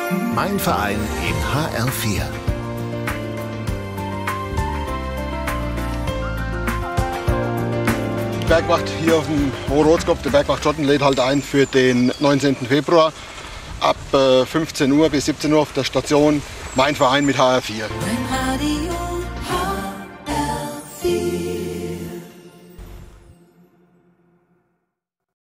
Mein Verein in HR4. Die Bergwacht hier auf dem Hohenrotskopf, der Bergwacht Schotten, lädt halt ein für den 19. Februar ab 15 Uhr bis 17 Uhr auf der Station. Mein Verein mit HR4. Mein Radio.